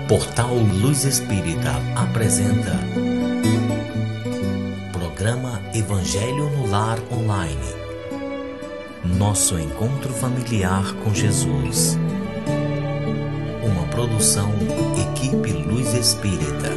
Portal Luz Espírita apresenta Programa Evangelho no Lar Online. Nosso encontro familiar com Jesus. Uma produção Equipe Luz Espírita.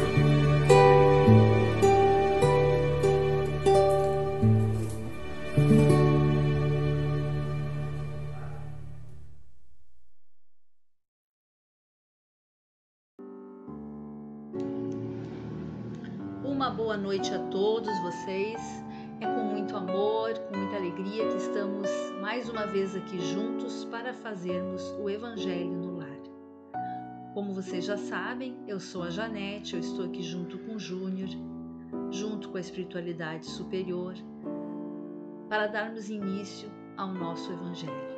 Uma boa noite a todos vocês. É com muito amor, com muita alegria que estamos mais uma vez aqui juntos para fazermos o Evangelho no Lar. Como vocês já sabem, eu sou a Janete, eu estou aqui junto com o Júnior, junto com a espiritualidade superior, para darmos início ao nosso Evangelho.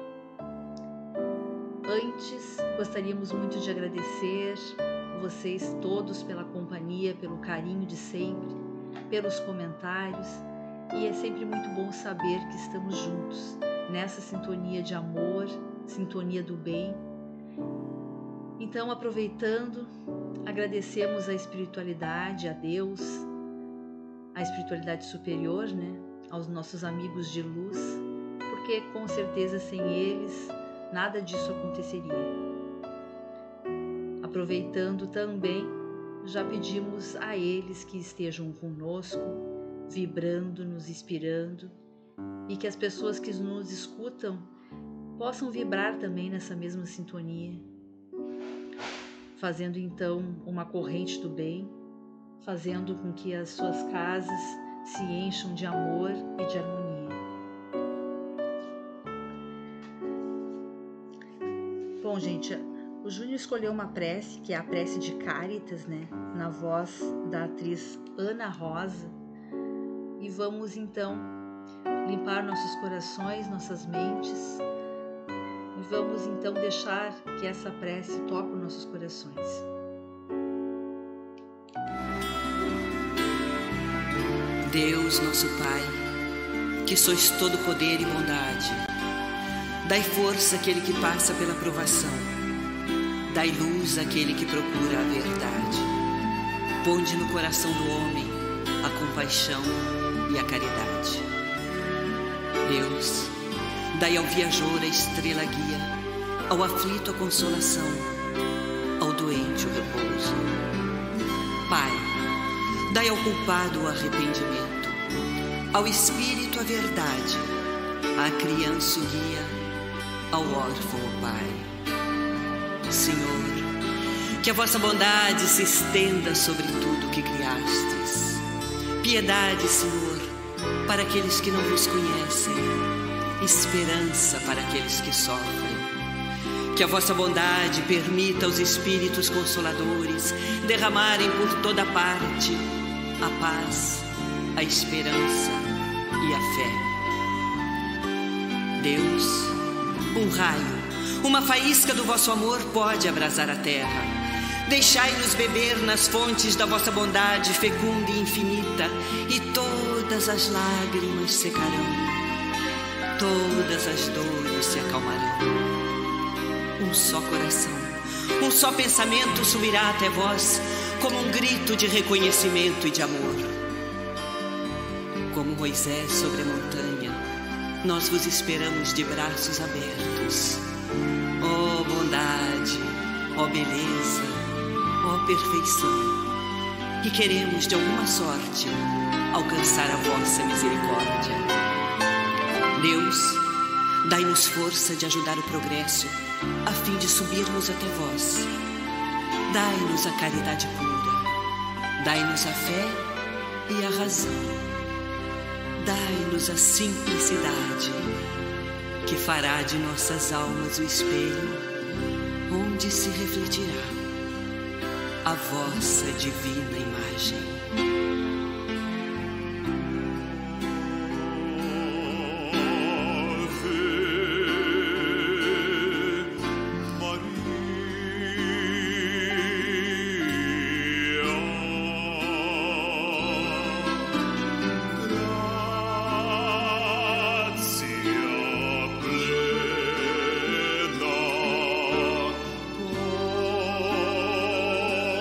Antes, gostaríamos muito de agradecer vocês todos pela companhia, pelo carinho de sempre, pelos comentários, e é sempre muito bom saber que estamos juntos nessa sintonia de amor, sintonia do bem. Então, aproveitando, agradecemos a espiritualidade, a Deus, a espiritualidade superior, aos nossos amigos de luz, porque com certeza sem eles nada disso aconteceria. Aproveitando também, já pedimos a eles que estejam conosco, vibrando, nos inspirando, e que as pessoas que nos escutam possam vibrar também nessa mesma sintonia, fazendo então uma corrente do bem, fazendo com que as suas casas se encham de amor e de harmonia. Bom, gente, o Júnior escolheu uma prece, que é a prece de Cáritas, na voz da atriz Ana Rosa. E vamos então limpar nossos corações, nossas mentes. E vamos então deixar que essa prece toque os nossos corações. Deus, nosso Pai, que sois todo poder e bondade, dai força àquele que passa pela provação. Dai luz àquele que procura a verdade. Ponde no coração do homem a compaixão e a caridade. Deus, dai ao viajor a estrela guia, ao aflito a consolação, ao doente o repouso. Pai, dai ao culpado o arrependimento, ao espírito a verdade, à criança o guia, ao órfão o Pai. Senhor, que a vossa bondade se estenda sobre tudo que criastes. Piedade, Senhor, para aqueles que não vos conhecem. Esperança para aqueles que sofrem. Que a vossa bondade permita aos Espíritos Consoladores derramarem por toda parte a paz, a esperança e a fé. Deus, um raio, uma faísca do vosso amor pode abrasar a terra. Deixai-nos beber nas fontes da vossa bondade fecunda e infinita, e todas as lágrimas secarão, todas as dores se acalmarão. Um só coração, um só pensamento subirá até vós, como um grito de reconhecimento e de amor. Como Moisés sobre a montanha, nós vos esperamos de braços abertos. Ó bondade, ó beleza, ó perfeição, e queremos de alguma sorte alcançar a vossa misericórdia. Deus, dai-nos força de ajudar o progresso, a fim de subirmos até vós. Dai-nos a caridade pura, dai-nos a fé e a razão. Dai-nos a simplicidade, que fará de nossas almas o espelho onde se refletirá a vossa divina imagem. Oh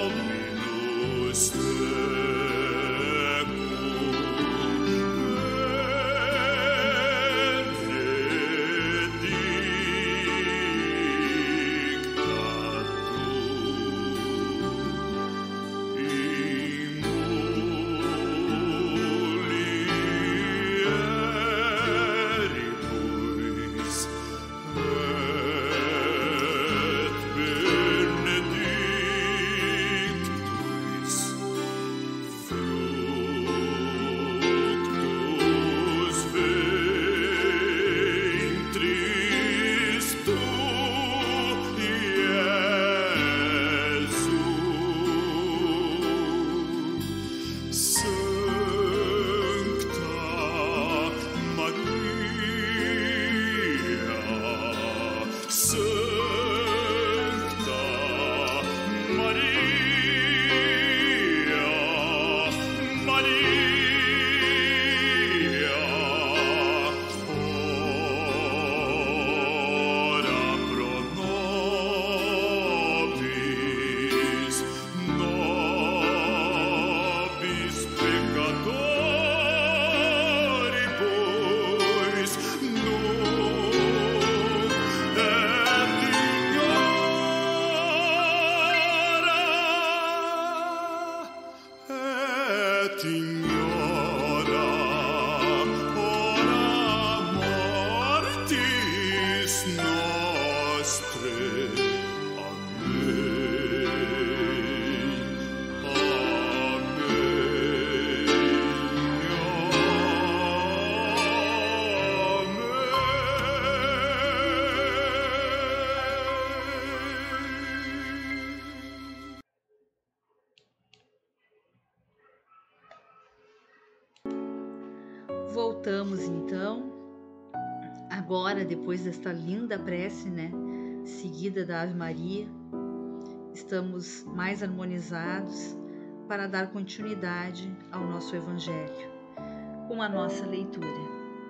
voltamos então, agora depois desta linda prece, né, seguida da Ave Maria, estamos mais harmonizados para dar continuidade ao nosso Evangelho, com a nossa leitura.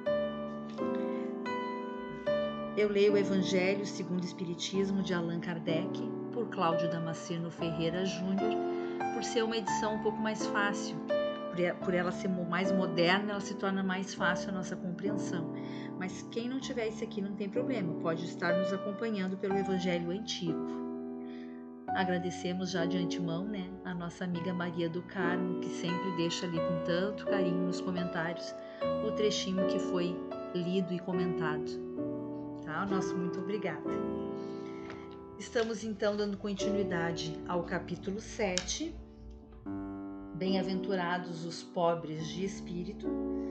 Eu leio o Evangelho segundo o Espiritismo de Allan Kardec, por Cláudio Damasceno Ferreira Júnior, por ser uma edição um pouco mais fácil. Por ela ser mais moderna, ela se torna mais fácil a nossa compreensão. Mas quem não tiver isso aqui não tem problema, pode estar nos acompanhando pelo Evangelho Antigo. Agradecemos já de antemão, né, a nossa amiga Maria do Carmo, que sempre deixa ali com tanto carinho nos comentários o trechinho que foi lido e comentado. Tá? Nosso muito obrigada. Estamos então dando continuidade ao capítulo 7. Bem-aventurados os pobres de espírito.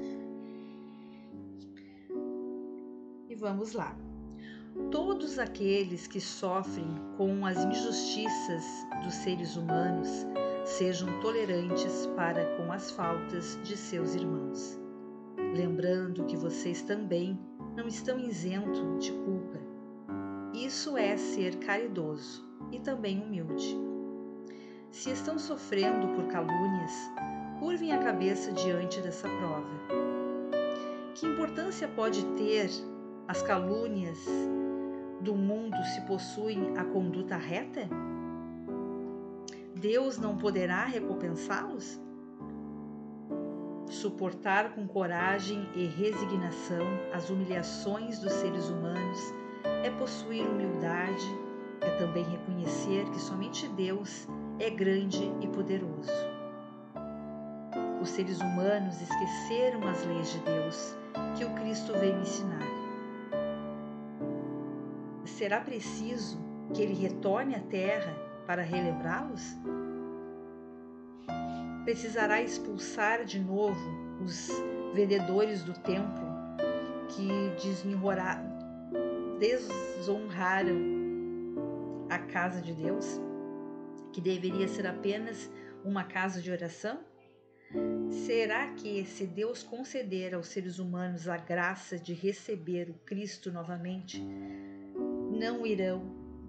E vamos lá. Todos aqueles que sofrem com as injustiças dos seres humanos sejam tolerantes para com as faltas de seus irmãos, lembrando que vocês também não estão isentos de culpa. Isso é ser caridoso e também humilde. Se estão sofrendo por calúnias, curvem a cabeça diante dessa prova. Que importância pode ter as calúnias do mundo se possuem a conduta reta? Deus não poderá recompensá-los? Suportar com coragem e resignação as humilhações dos seres humanos é possuir humildade, é também reconhecer que somente Deus é grande e poderoso. Os seres humanos esqueceram as leis de Deus que o Cristo veio ensinar. Será preciso que ele retorne à terra para relembrá-los? Precisará expulsar de novo os vendedores do templo que desonraram a casa de Deus, que deveria ser apenas uma casa de oração? Será que, se Deus conceder aos seres humanos a graça de receber o Cristo novamente, não irão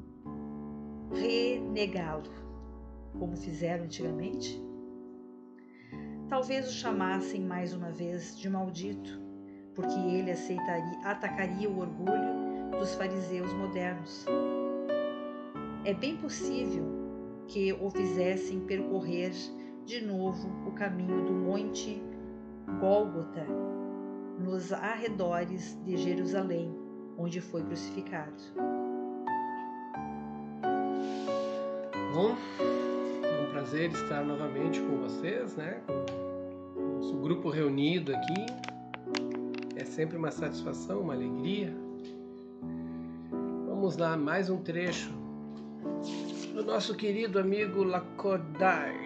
renegá-lo, como fizeram antigamente? Talvez o chamassem mais uma vez de maldito, porque ele atacaria o orgulho dos fariseus modernos. É bem possível que o fizessem percorrer de novo o caminho do Monte Gólgota, nos arredores de Jerusalém, onde foi crucificado. Bom, é um prazer estar novamente com vocês, né? Com o nosso grupo reunido aqui. É sempre uma satisfação, uma alegria. Vamos lá, mais um trecho do nosso querido amigo Lacordaire.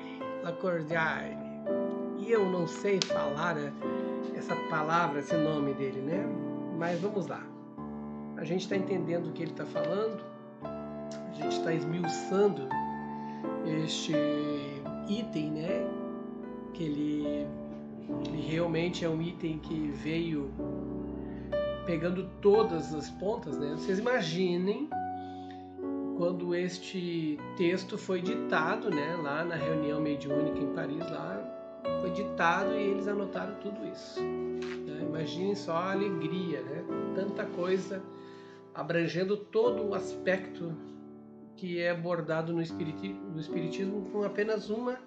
E eu não sei falar essa palavra, esse nome dele, né? Mas vamos lá. A gente está entendendo o que ele está falando. A gente está esmiuçando este item, né? Que ele realmente é um item que veio pegando todas as pontas, né? Vocês imaginem quando este texto foi ditado, né? Lá na reunião mediúnica em Paris, lá foi ditado e eles anotaram tudo isso. Né? Imaginem só a alegria, né? Tanta coisa abrangendo todo o aspecto que é abordado no espiritismo com apenas uma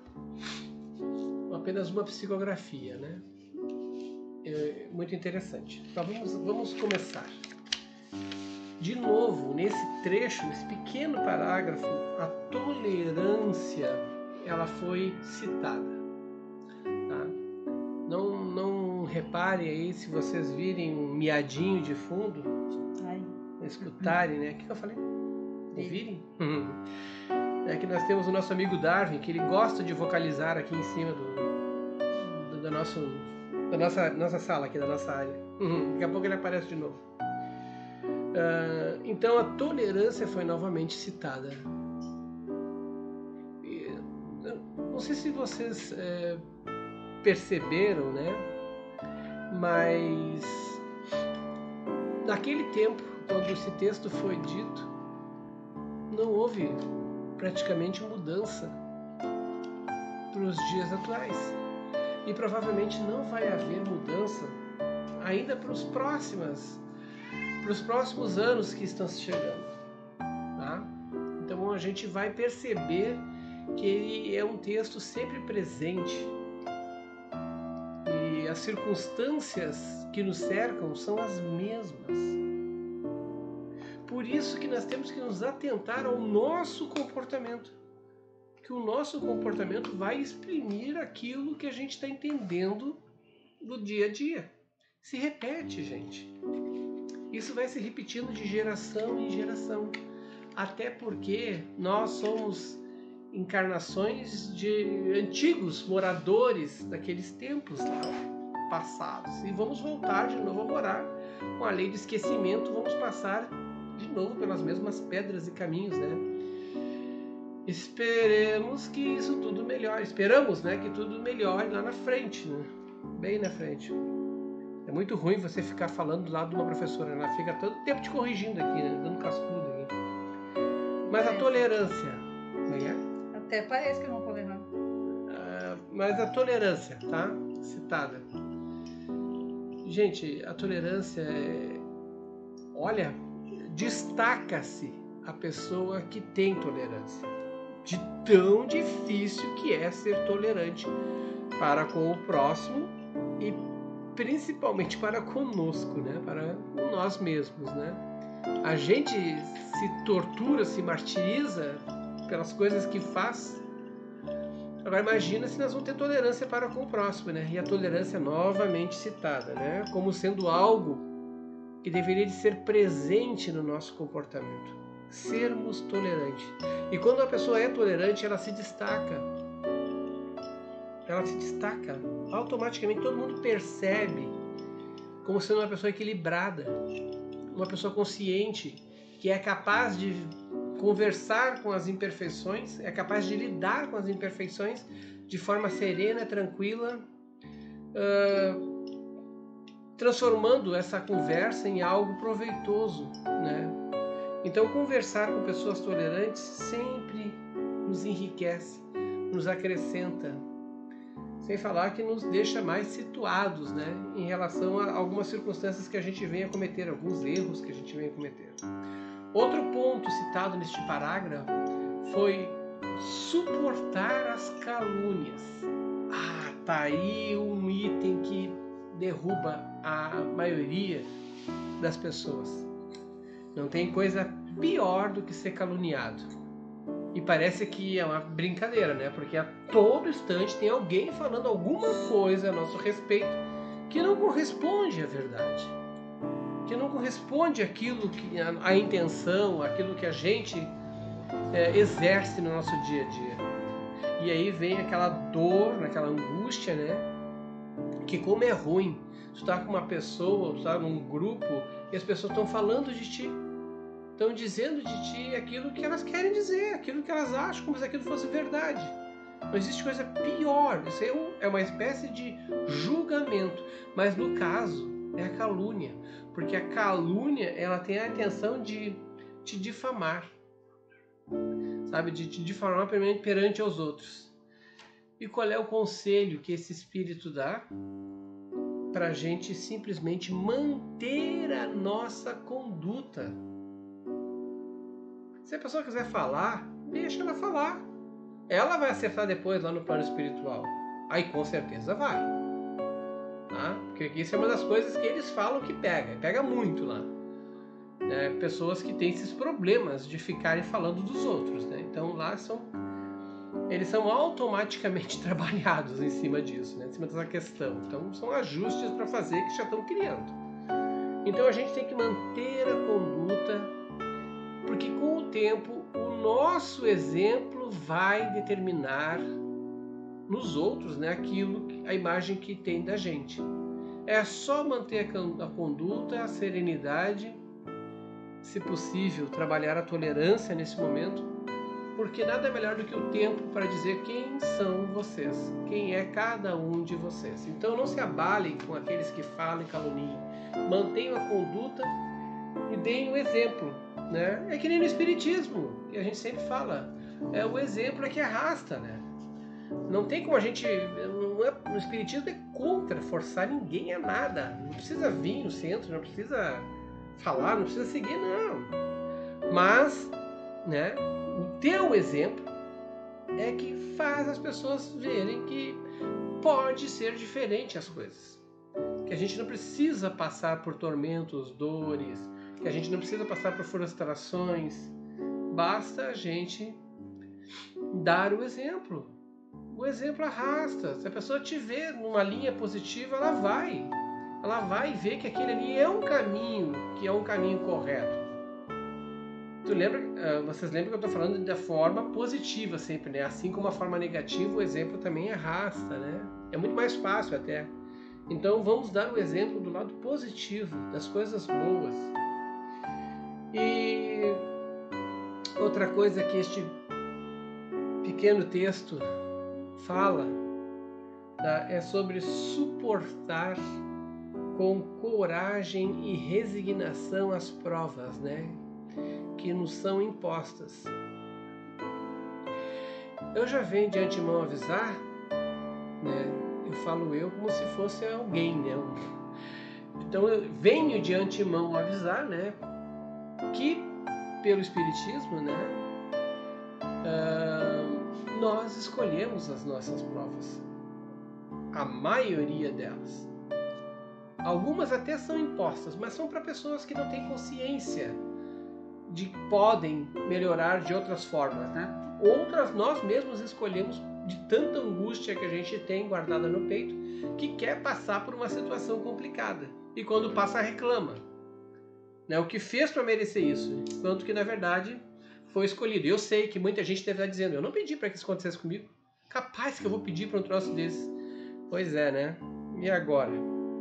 psicografia, né? É muito interessante. Então vamos começar. De novo, nesse trecho, nesse pequeno parágrafo, a tolerância ela foi citada. Tá? Não reparem aí, se vocês virem um miadinho de fundo, escutarem, né? O que eu falei? Ouvirem? É que nós temos o nosso amigo Darwin, que ele gosta de vocalizar aqui em cima da nossa sala, aqui da nossa área. Daqui a pouco ele aparece de novo. Então a tolerância foi novamente citada. Não sei se vocês perceberam, né? Mas naquele tempo, quando esse texto foi dito, não houve praticamente mudança para os dias atuais. E provavelmente não vai haver mudança ainda para os próximos anos que estão chegando. Tá? Então a gente vai perceber que ele é um texto sempre presente. E as circunstâncias que nos cercam são as mesmas. Por isso que nós temos que nos atentar ao nosso comportamento. Que o nosso comportamento vai exprimir aquilo que a gente está entendendo do dia a dia. Se repete, gente. Isso vai se repetindo de geração em geração. Até porque nós somos encarnações de antigos moradores daqueles tempos lá passados. E vamos voltar de novo a morar. Com a lei do esquecimento, vamos passar de novo pelas mesmas pedras e caminhos, né? Esperemos que isso tudo melhore. Esperamos, né, que tudo melhore lá na frente, né? Bem na frente. É muito ruim você ficar falando do lado de uma professora, ela fica todo tempo te corrigindo aqui, né? Dando cascudo aqui. Mas a tolerância, como é? Até parece que eu não tô lembrando. Mas a tolerância, tá? Citada. Gente, a tolerância olha, destaca-se a pessoa que tem tolerância. De tão difícil que é ser tolerante para com o próximo e principalmente para conosco, né? Para nós mesmos, né? A gente se tortura, se martiriza pelas coisas que faz. Agora imagina se nós vamos ter tolerância para com o próximo, né? E a tolerância novamente citada, né? Como sendo algo que deveria de ser presente no nosso comportamento. Sermos tolerantes. E quando a pessoa é tolerante, ela se destaca. Ela se destaca. Automaticamente todo mundo percebe como sendo uma pessoa equilibrada, uma pessoa consciente, que é capaz de conversar com as imperfeições, é capaz de lidar com as imperfeições de forma serena, tranquila, transformando essa conversa em algo proveitoso, né? Então, conversar com pessoas tolerantes sempre nos enriquece, nos acrescenta, sem falar que nos deixa mais situados, né, em relação a algumas circunstâncias que a gente vem a cometer, alguns erros que a gente vem a cometer. Outro ponto citado neste parágrafo foi suportar as calúnias. Tá aí um item que derruba a maioria das pessoas. Não tem coisa pior do que ser caluniado. E parece que é uma brincadeira, né? Porque a todo instante tem alguém falando alguma coisa a nosso respeito que não corresponde à verdade. Que não corresponde àquilo que a intenção, àquilo que a gente exerce no nosso dia a dia. E aí vem aquela dor, aquela angústia, né? Que como é ruim. Tu tá com uma pessoa, tu tá num grupo e as pessoas estão falando de ti. Estão dizendo de ti aquilo que elas querem dizer, aquilo que elas acham como se aquilo fosse verdade. Não existe coisa pior. Isso é uma espécie de julgamento. Mas no caso, é a calúnia. Porque a calúnia, ela tem a intenção de te difamar. Sabe? De te difamar perante aos outros. E qual é o conselho que esse espírito dá? Para a gente simplesmente manter a nossa conduta. Se a pessoa quiser falar, deixa ela falar. Ela vai acertar depois lá no plano espiritual. Aí com certeza vai. Tá? Porque isso é uma das coisas que eles falam que pega muito lá. Né? Pessoas que têm esses problemas de ficarem falando dos outros. Né? Então lá eles são automaticamente trabalhados em cima disso, né? Em cima dessa questão. Então são ajustes para fazer que já estão criando. Então a gente tem que manter a conduta, porque com o tempo o nosso exemplo vai determinar nos outros, né, a imagem que tem da gente. É só manter a conduta, a serenidade, se possível, trabalhar a tolerância nesse momento, porque nada é melhor do que o tempo para dizer quem são vocês, quem é cada um de vocês. Então não se abalem com aqueles que falam e caluniem. Mantenham a conduta e deem o exemplo, né? É que nem no Espiritismo, que a gente sempre fala, o exemplo é que arrasta, né? Não tem como a gente... no Espiritismo é contra forçar ninguém a nada. Não precisa vir no centro, não precisa falar, não precisa seguir, não. Mas, né, o teu exemplo é que faz as pessoas verem que pode ser diferente as coisas. Que a gente não precisa passar por tormentos, dores, que a gente não precisa passar por frustrações. Basta a gente dar o exemplo. O exemplo arrasta. Se a pessoa te vê numa linha positiva, ela vai ver que aquele ali é um caminho, que é um caminho correto. Vocês lembram que eu estou falando da forma positiva sempre, né? Assim como a forma negativa, o exemplo também arrasta, né? É muito mais fácil até. Então vamos dar o exemplo do lado positivo, das coisas boas. E outra coisa que este pequeno texto fala, tá? É sobre suportar com coragem e resignação as provas, né, que nos são impostas. Eu já venho de antemão avisar, né, eu falo eu como se fosse alguém, né? Então eu venho de antemão avisar, né, que pelo Espiritismo, né, nós escolhemos as nossas provas, a maioria delas. Algumas até são impostas, mas são para pessoas que não têm consciência de que podem melhorar de outras formas, né? Outras nós mesmos escolhemos de tanta angústia que a gente tem guardada no peito, que quer passar por uma situação complicada. E quando passa, reclama, né? O que fez para merecer isso? Enquanto que, na verdade, foi escolhido. Eu sei que muita gente deve estar dizendo, eu não pedi para que isso acontecesse comigo. Capaz que eu vou pedir para um troço desse. Pois é, né? E agora?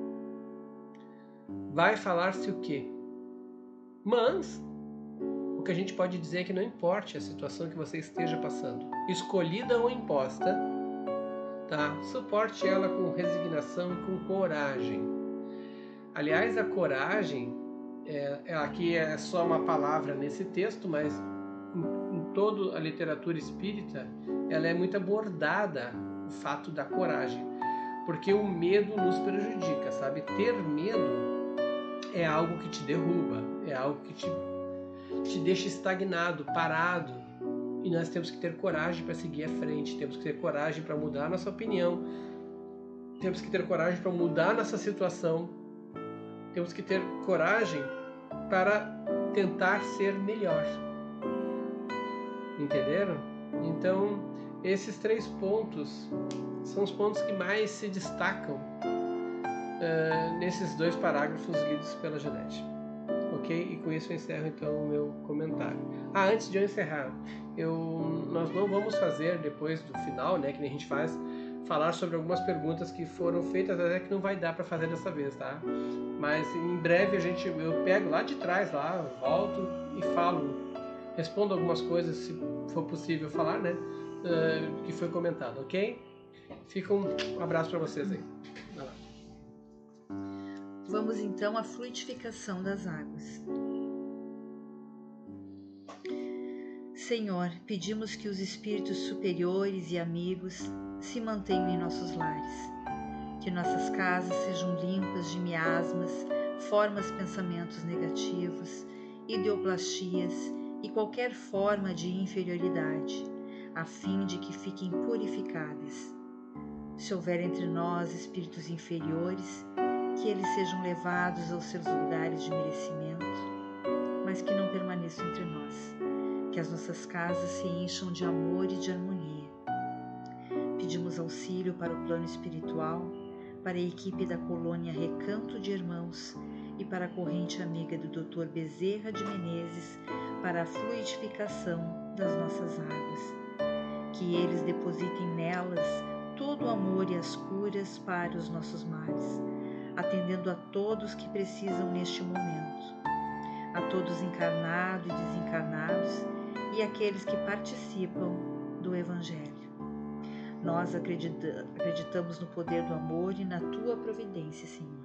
Vai falar-se o quê? Mas o que a gente pode dizer é que não importe a situação que você esteja passando, escolhida ou imposta, tá? Suporte ela com resignação e com coragem. Aliás, a coragem, aqui é só uma palavra nesse texto, mas em toda a literatura espírita, ela é muito abordada, o fato da coragem, porque o medo nos prejudica, sabe? Ter medo é algo que te derruba, é algo que te deixa estagnado, parado, e nós temos que ter coragem para seguir à frente, temos que ter coragem para mudar a nossa opinião, temos que ter coragem para mudar a nossa situação, temos que ter coragem para tentar ser melhor. Entenderam? Então, esses 3 pontos são os pontos que mais se destacam nesses 2 parágrafos lidos pela Janete. Ok? E com isso eu encerro então o meu comentário. Antes de eu encerrar, nós não vamos fazer depois do final, né, que nem a gente faz, falar sobre algumas perguntas que foram feitas, até que não vai dar para fazer dessa vez, tá? Mas em breve eu pego lá de trás, lá, volto e respondo algumas coisas, se for possível falar, né, que foi comentado, ok? Fica um abraço para vocês aí. Vai lá. Vamos então à fluidificação das águas. Senhor, pedimos que os espíritos superiores e amigos se mantenham em nossos lares, que nossas casas sejam limpas de miasmas, formas, pensamentos negativos, ideoplastias e qualquer forma de inferioridade, a fim de que fiquem purificadas. Se houver entre nós espíritos inferiores, que eles sejam levados aos seus lugares de merecimento, mas que não permaneçam entre nós, que as nossas casas se encham de amor e de harmonia. Pedimos auxílio para o plano espiritual, para a equipe da colônia Recanto de Irmãos e para a corrente amiga do Dr. Bezerra de Menezes para a fluidificação das nossas águas, que eles depositem nelas todo o amor e as curas para os nossos males, atendendo a todos que precisam neste momento, a todos encarnados e desencarnados, e e aqueles que participam do Evangelho. Nós acreditamos no poder do amor e na Tua providência, Senhor.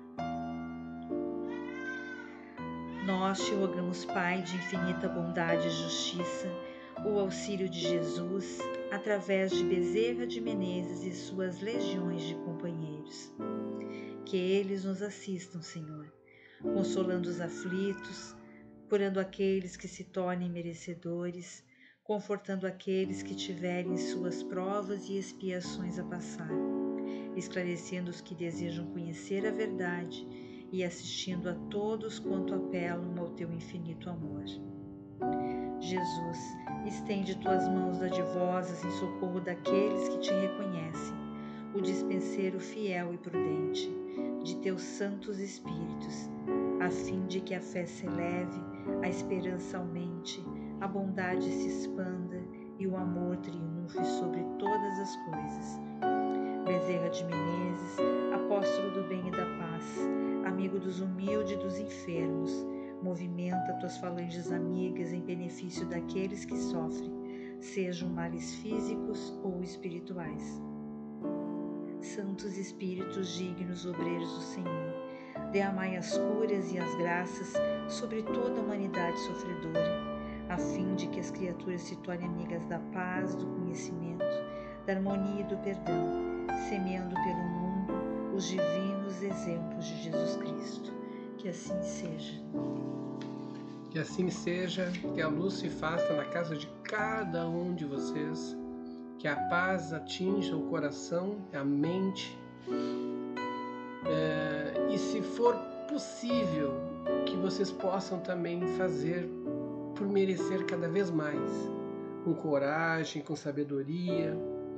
Nós te rogamos, Pai de infinita bondade e justiça, o auxílio de Jesus, através de Bezerra de Menezes e suas legiões de companheiros. Que eles nos assistam, Senhor, consolando os aflitos, curando aqueles que se tornem merecedores, confortando aqueles que tiverem suas provas e expiações a passar, esclarecendo os que desejam conhecer a verdade e assistindo a todos quanto apelam ao Teu infinito amor. Jesus, estende Tuas mãos dadivosas em socorro daqueles que Te reconhecem, o dispenseiro fiel e prudente de Teus santos espíritos, a fim de que a fé se eleve, a esperança aumente, a bondade se expanda e o amor triunfe sobre todas as coisas. Bezerra de Menezes, apóstolo do bem e da paz, amigo dos humildes e dos enfermos, movimenta Tuas falanges amigas em benefício daqueles que sofrem, sejam males físicos ou espirituais. Santos Espíritos dignos obreiros do Senhor, derramai as curas e as graças sobre toda a humanidade sofredora, a fim de que as criaturas se tornem amigas da paz, do conhecimento, da harmonia e do perdão, semeando pelo mundo os divinos exemplos de Jesus Cristo. Que assim seja. Que assim seja, que a luz se faça na casa de cada um de vocês, que a paz atinja o coração, a mente, e se for possível, que vocês possam também fazer por merecer cada vez mais, com coragem, com sabedoria.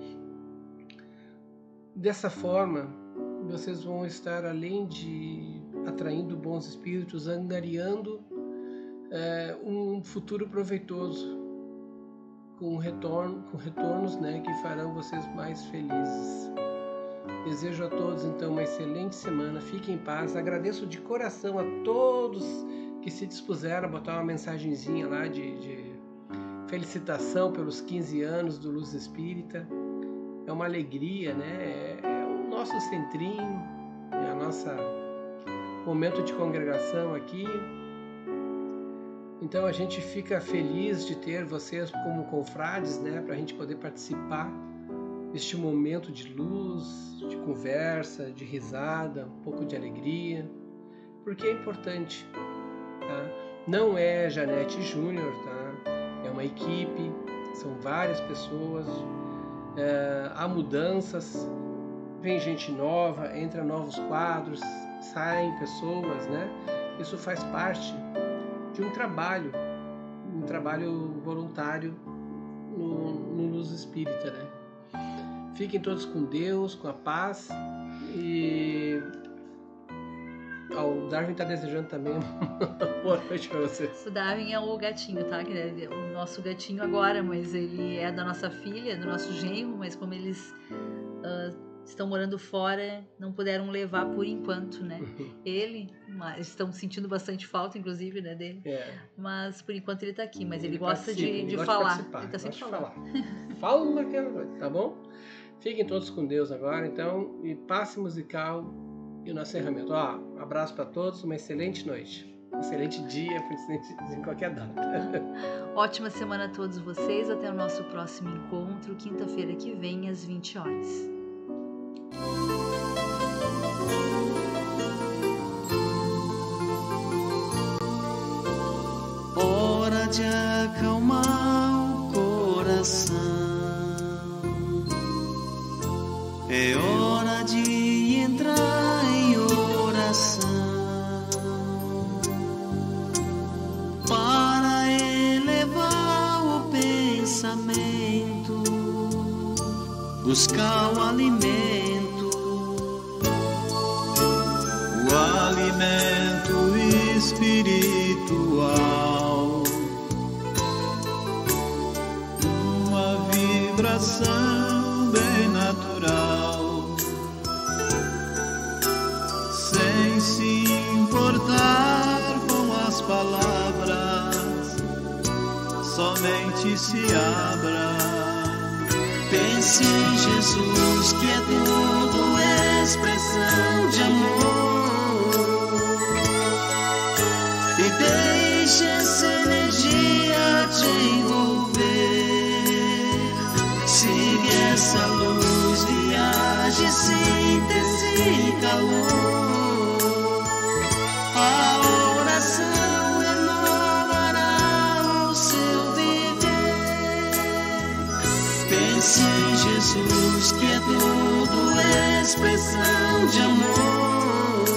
Dessa forma, vocês vão estar, além de atraindo bons espíritos, angariando um futuro proveitoso, com retornos, né, que farão vocês mais felizes. Desejo a todos, então, uma excelente semana. Fiquem em paz. Agradeço de coração a todos que se dispuseram a botar uma mensagenzinha lá de felicitação pelos 15 anos do Luz Espírita. É uma alegria, né? É o nosso centrinho, é a nossa momento de congregação aqui. Então a gente fica feliz de ter vocês como confrades, né? Para a gente poder participar deste momento de luz, de conversa, de risada, um pouco de alegria, porque é importante. Tá? Não é Janete Júnior, tá? É uma equipe, são várias pessoas, há mudanças, vem gente nova, entra novos quadros, saem pessoas, né? Isso faz parte de um trabalho voluntário no Luz Espírita, né? Fiquem todos com Deus, com a paz, e o Darwin está desejando também uma boa noite para vocês. O Darwin é o gatinho, tá? O nosso gatinho agora, mas ele é da nossa filha, do nosso genro, mas como eles estão morando fora, não puderam levar por enquanto, né? Mas estão sentindo bastante falta, inclusive, né, dele. Mas por enquanto ele tá aqui, mas ele gosta de falar. Ele tá sempre falando. Fala uma coisa, tá bom? Fiquem todos com Deus agora, então, e passe musical e o nosso encerramento. Abraço para todos, uma excelente noite, um excelente dia, em qualquer data. Ótima semana a todos vocês, até o nosso próximo encontro, quinta-feira que vem, às 20 horas. Hora de acalmar o coração, é hora de entrar em oração, para elevar o pensamento, buscar o alimento espiritual, uma vibração bem natural, sem se importar com as palavras, somente se abra. Pense em Jesus, que é tudo expressão de amor, e deixe essa energia te envolver. Siga essa luz, viaje, síntese e calor. A oração renovará o seu viver. Pense em Jesus, que é tudo expressão de amor,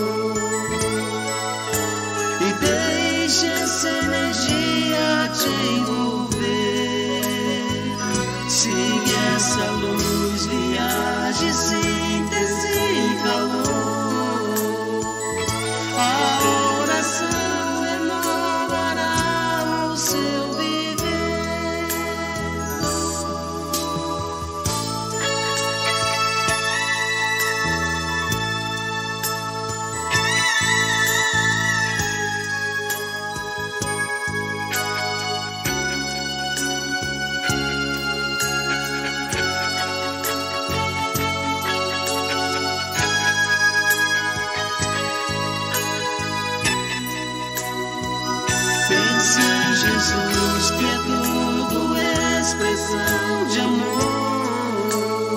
e deixe essa energia te envolver. Siga essa luz, viaje, síntese e calor. A oração renovará o seu viver. Pense em Jesus, que é tudo expressão de amor,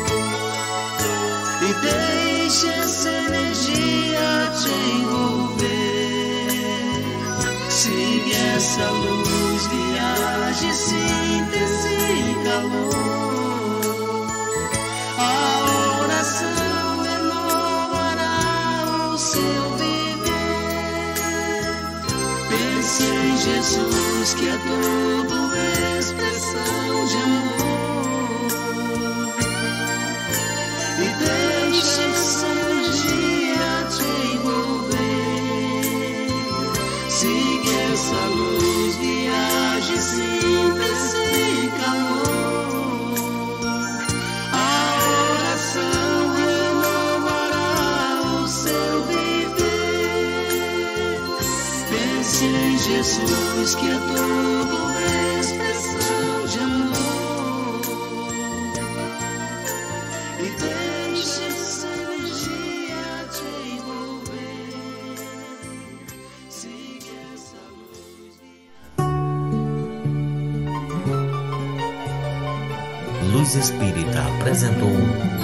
e deixe essa energia te envolver. Siga essa luz, viaje, síntese e calor. A oração renovará o seu viver. Pense em Jesus, que é tudo expressão de amor, e deixe essa energia te envolver. Siga essa luz, viaje, síntese e calor. A oração renovará o seu viver. Pense em Jesus, que é tudo expressão de amor, e deixe essa energia te envolver. Siga essa luz. Luz Espírita apresentou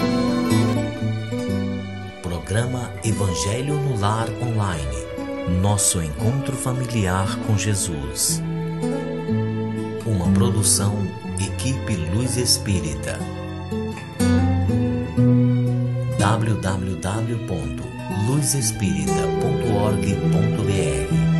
programa Evangelho no Lar Online. Nosso encontro familiar com Jesus. Uma produção Equipe Luz Espírita. www.luzespírita.org.br